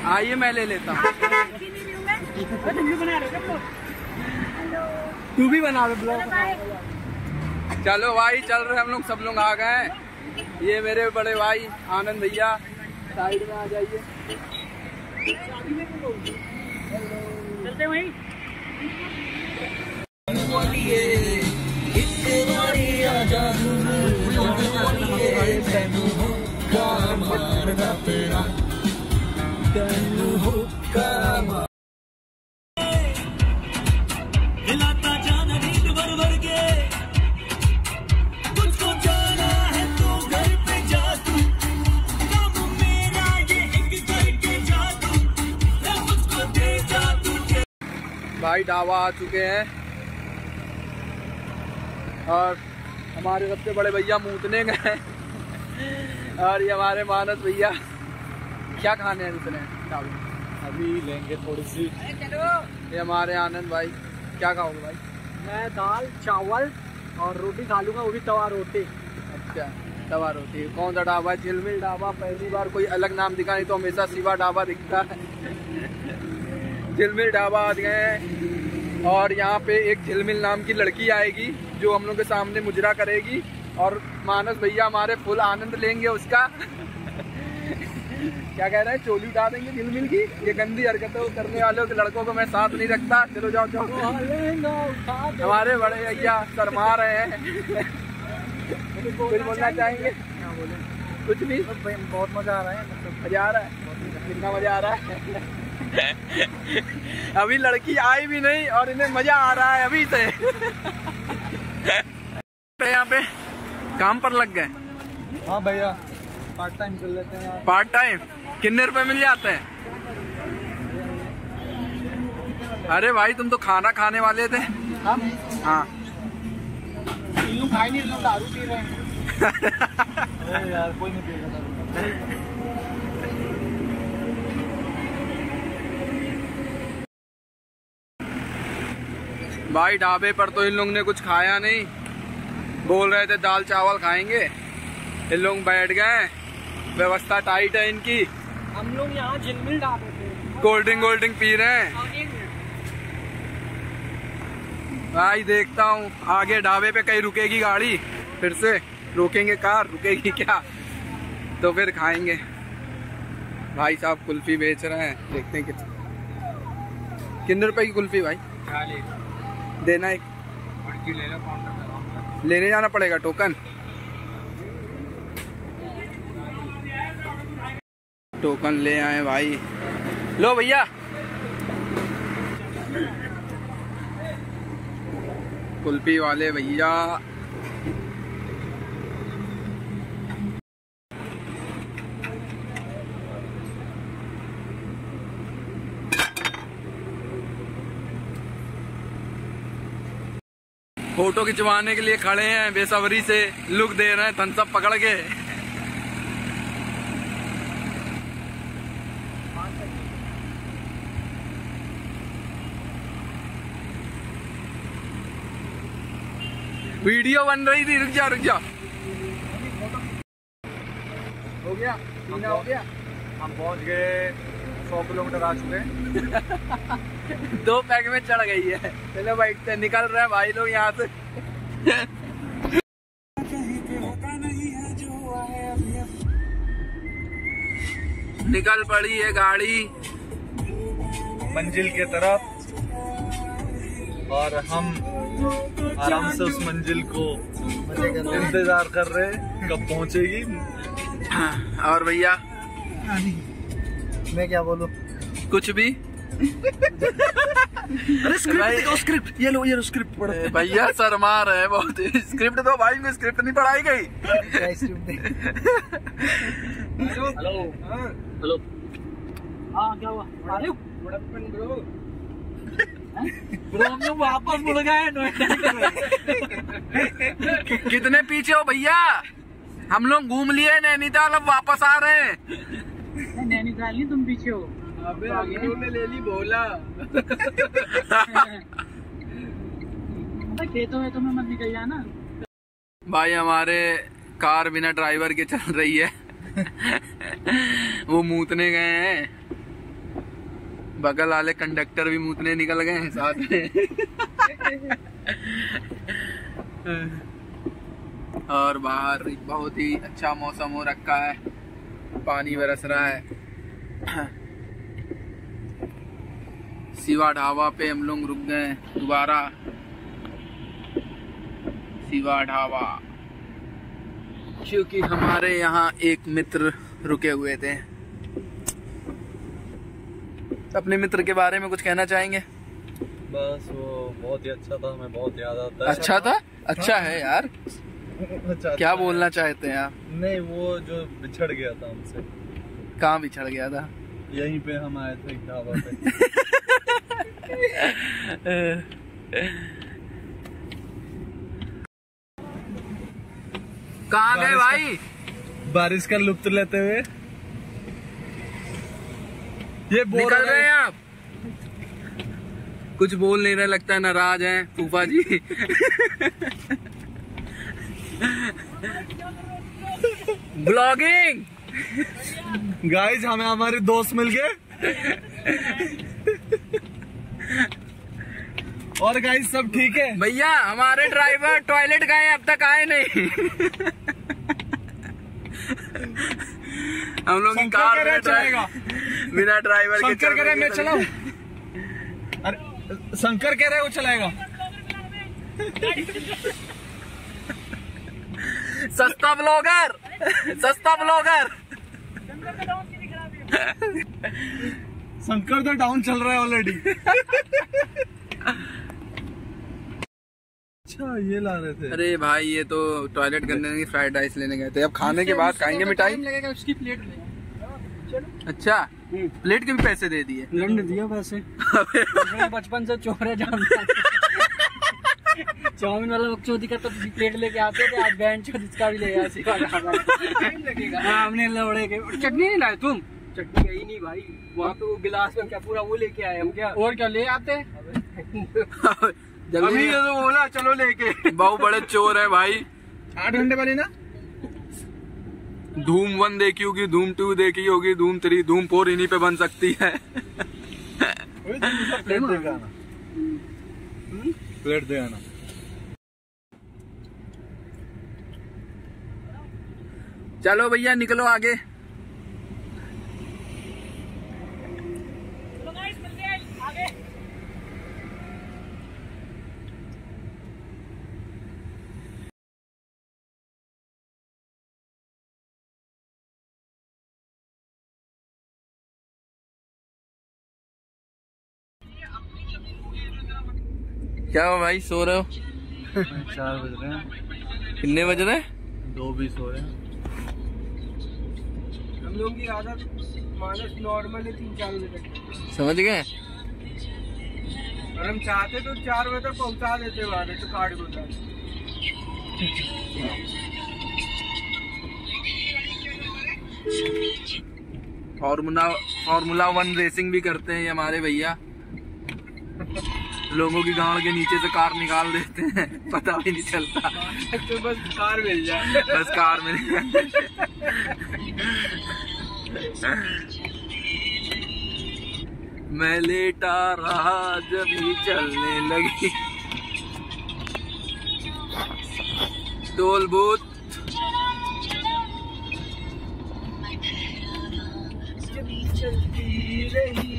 आइए मैं ले लेता हूँ। तू भी बना लो ब्लॉग। चलो भाई चल रहे हम लोग, सब लोग आ गए हैं। ये मेरे बड़े भाई आनंद भैया, साइड में आ जाइए। चलते वहीं। हिलाता जाना नींद भर भर के, तुझको जाना है तो घर पे जा तू, काम मेरा ये एक करके जा तू, मैं मुझको दे जा तू। भाई ढाबा आ चुके हैं और हमारे सबसे बड़े भैया मूतने गए और ये हमारे मानस भैया क्या खाने हैं इतने ढाबे? अभी लेंगे थोड़ी सी। ये हमारे आनंद भाई, क्या खाओगे भाई? मैं दाल चावल और रोटी खा लूंगा, वो भी तवा रोटी। अच्छा तवा रोटी। कौन सा ढाबा है? झिलमिल ढाबा। पहली बार कोई अलग नाम दिखा, नहीं तो हमेशा शिवा ढाबा दिखता है। झिलमिल ढाबा आ गए हैं और यहाँ पे एक झिलमिल नाम की लड़की आएगी जो हम लोग के सामने मुजरा करेगी और मानस भैया हमारे फुल आनंद लेंगे उसका। क्या कह रहे हैं? चोली उठा देंगे झिलमिल की। ये गंदी हरकतों करने वालों के लड़कों को मैं साथ नहीं रखता। चलो जाओ जाओ। हमारे बड़े भैया शर्मा रहे हैं। कुछ बोलना चाहेंगे? कुछ भी। बहुत मजा आ रहा है, मतलब मजा आ रहा है। कितना मजा आ रहा है? अभी लड़की आई भी नहीं और इन्हें मजा आ रहा है अभी से। यहाँ पे काम पर लग गए। हाँ भैया पार्ट टाइम कर लेते हैं। पार्ट टाइम कितने रुपए मिल जाते हैं? अरे भाई तुम तो खाना खाने वाले थे। हम हाँ खाई नहीं, दारू पी रहे हैं। यार कोई नहीं पिएगा। भाई ढाबे पर तो इन लोग ने कुछ खाया नहीं, बोल रहे थे दाल चावल खाएंगे। इन लोग बैठ गए, व्यवस्था टाइट है इनकी। हम लोग यहाँ झिलमिल ढाबे पे कोल्ड ड्रिंक पी रहे हैं। भाई देखता हूँ आगे ढाबे पे कहीं रुकेगी गाड़ी, फिर से रोकेंगे कार, रुकेगी क्या तो फिर खाएंगे। भाई साहब कुल्फी बेच रहे हैं, देखते हैं कितने रुपए की कुल्फी भाई? देना एक ले लो, काउंटर लेने जाना पड़ेगा टोकन। टोकन ले आए भाई। लो भैया। कुल्फी वाले भैया। फोटो खिंचवाने के लिए खड़े हैं, बेसब्री से लुक दे रहे हैं थम्स अप पकड़ के। वीडियो बन रही थी, रुक जा। हो गया? पीना हो गया? हम पहुंच गए, 100 किलोमीटर आ चुके हैं। 2 पैक में चढ़ गई है। चलो बैठते, निकल रहे हैं भाई लोग यहाँ से। निकल पड़ी है गाड़ी मंजिल के तरफ और हम आराम से उस मंजिल को इंतजार कर रहे हैं कब पहुंचेगी। और भैया मैं क्या बोलूं? कुछ भी। अरे स्क्रिप्ट ये लो स्क्रिप्ट पढ़ो। भैया शर्मा रहे बहुत। स्क्रिप्ट तो भाई को स्क्रिप्ट नहीं पढ़ाई गई। हेलो हाँ क्या हुआ? ब्रो हम लोग वापस मुड़ गए नोएडा। कितने पीछे हो भैया? हम लोग घूम लिए नैनीताल, अब वापस आ रहे हैं। नैनीताल नहीं, तुम पीछे हो। अबे ने ले ली बोला। खेतों में तुम्हें मत निकल जाना। भाई हमारे कार बिना ड्राइवर के चल रही है। वो मूतने गए हैं। बगल वाले कंडक्टर भी मूतने निकल गए हैं साथ में। और बाहर बहुत ही अच्छा मौसम हो रखा है, पानी बरस रहा है। शिवा ढाबा पे हम लोग रुक गए दोबारा। शिवा ढाबा, क्योंकि हमारे यहाँ एक मित्र रुके हुए थे। अपने मित्र के बारे में कुछ कहना चाहेंगे? बस वो बहुत ही अच्छा था, हमें बहुत याद आता है। अच्छा था? अच्छा है यार। अच्छा, क्या बोलना चाहते हैं आप? नहीं, वो जो बिछड़ गया था हमसे। कहाँ बिछड़ गया था? यहीं पे हम आए थे ढाबा पे। कहाँ गए भाई? बारिश का लुत्फ लेते हुए ये निकल रहे हैं आप? कुछ बोल नहीं रहे, लगता है नाराज हैं फूफा जी। ब्लॉगिंग गाइस, हमें हमारे दोस्त मिल गए। और गाइस सब ठीक है? भैया हमारे ड्राइवर टॉयलेट गए, अब तक आए नहीं। हम लोग की कार चलेगा बिना ड्राइवर के। शंकर कह रहे मैं चलाऊं? अरे शंकर कह रहे वो चलाएगा। सस्ता ब्लॉगर, सस्ता ब्लॉगर। शंकर तो डाउन चल रहा है ऑलरेडी। अच्छा, ये ला रहे थे। अरे भाई ये तो टॉयलेट करने की फ्राइड राइस लेने गए थे, अब खाने के बाद खाएंगे मिठाई। लगेगा उसकी प्लेट में। अच्छा, प्लेट के भी पैसे दे दिए? लंड दिया पैसे। बचपन से चोर है जानता। चाउमीन वाला बकचोदी का तो प्लेट लेके आते थे, आज बैंड चोद इसका भी ले लगेगा। हमने लौड़े के चटनी नहीं लाए तुम? चटनी गई नहीं भाई, वहाँ पे वो गिलास में क्या पूरा वो लेके आए हम। क्या और क्या ले आते? अभी ये तो बोला चलो लेके। बहुत बड़े चोर है भाई। 8 घंटे वाली ना? धूम 1 देखी होगी, धूम 2 देखी होगी, धूम 3, धूम 4 इन्हीं पे बन सकती है। प्लेट दे आना, प्लेट दे आना। चलो भैया निकलो आगे। क्या हो भाई, सो रहे हो? 4 बज रहे हैं। कितने बज रहे हैं? 2 भी सो रहे हैं। हम लोग की आदत मानस नॉर्मल है 3-4 बजे तक। समझ गए? और हम चाहते तो 4 बजे तक पहुंचा देते वहाँ तो कार्ड को। फॉर्मूला 1 रेसिंग भी करते हैं ये हमारे भैया। लोगों की गांव के नीचे से कार निकाल देते हैं, पता भी नहीं चलता। तो बस कार मिल जाए, बस कार मिल जाए। मैं लेटा रहा जब ही चलने लगी टोल बूथ। चलती रही।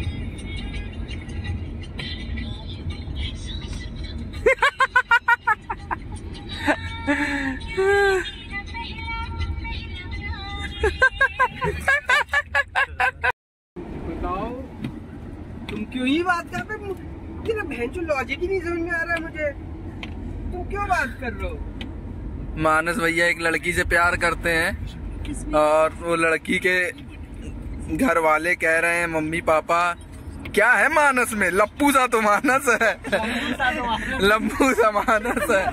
बताओ तुम क्यों ही बात कर रहे हो? तेरा बहन जो लॉजिक ही नहीं समझ में आ रहा है मुझे। तुम क्यों बात कर रहे हो? मानस भैया एक लड़की से प्यार करते हैं और वो लड़की के घर वाले कह रहे हैं मम्मी पापा। क्या है मानस में? लप्पू सा तो मानस है, लप्पू सा मानस है।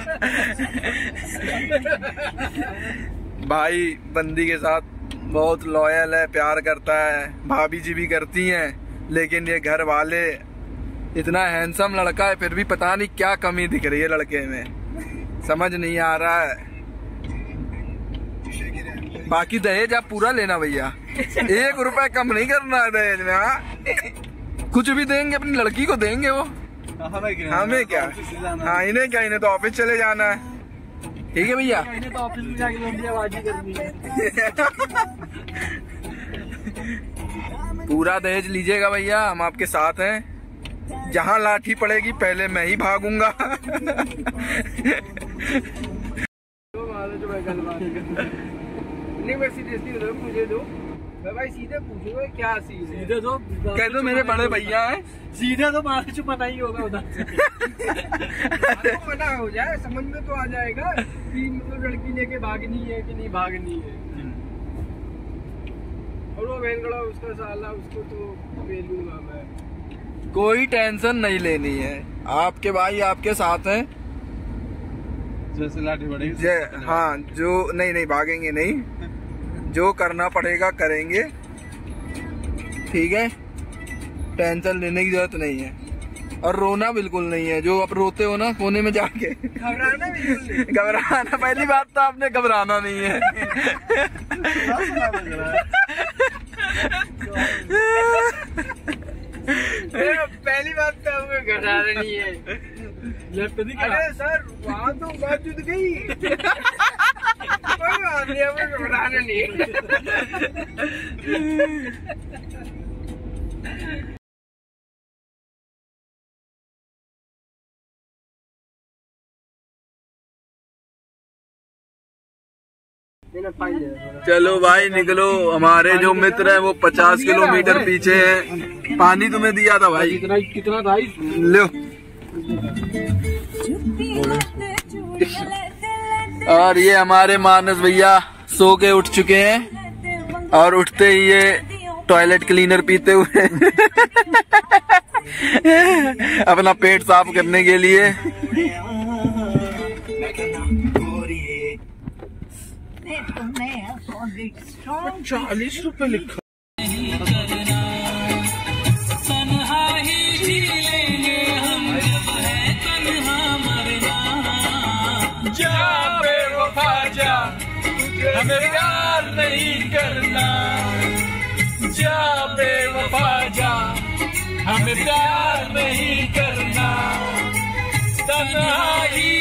भाई बंदी के साथ बहुत लॉयल है, प्यार करता है, भाभी जी भी करती हैं, लेकिन ये घर वाले, इतना हैंडसम लड़का है फिर भी पता नहीं क्या कमी दिख रही है लड़के में, समझ नहीं आ रहा है। बाकी दहेज आप पूरा लेना भैया, 1 रुपया कम नहीं करना है दहेज में। हाँ कुछ भी देंगे, अपनी लड़की को देंगे वो, हमें क्या। हाँ इन्हें क्या, इन्हें तो ऑफिस चले जाना है। ठीक है भैया, इन्हें तो ऑफिस में जाके लौंडियाबाजी करनी है। पूरा दहेज लीजिएगा भैया, हम आपके साथ हैं। जहाँ लाठी पड़ेगी पहले मैं ही भागूंगा। नहीं मैं सीरियसली बता, मुझे दो भाई, सीधे पूछूंगा क्या सीधे दो, कह दो मेरे बड़े भैया हैं। सीधे तो मार चुप पता ही होगा उधर से। मना हो जाए, समझ में तो आ जाएगा कि मतलब लड़की लेके भागनी है कि नहीं भागनी है। और वो बहनगड़ा उसका साला, उसको तो बेलूंगा मैं। कोई टेंशन नहीं लेनी है, आपके भाई आपके साथ हैं। जैसे लाठी पड़ेगी। हाँ जो नहीं भागेंगे नहीं, जो करना पड़ेगा करेंगे। ठीक है, टेंशन लेने की जरूरत नहीं है, और रोना बिल्कुल नहीं है। जो आप रोते हो ना कोने में जाके, घबराना बिल्कुल नहीं। घबराना, पहली बात तो आपने घबराना नहीं है। पहली बात तो हमें घबराना नहीं है। अरे सर वहाँ तो बात जुट गई। कोई बात नहीं, हमें घबराना नहीं है। चलो भाई निकलो, हमारे जो मित्र हैं वो 50 किलोमीटर पीछे हैं। पानी तुम्हें दिया था भाई, कितना था लो। और ये हमारे मानस भैया सो के उठ चुके हैं, और उठते ही ये टॉयलेट क्लीनर पीते हुए अपना पेट साफ करने के लिए। 40 रुपए लिखा। जा बेवफा जा, हमें प्यार नहीं करना। जा बेवफा जा, हमें प्यार नहीं करना। तन्हाई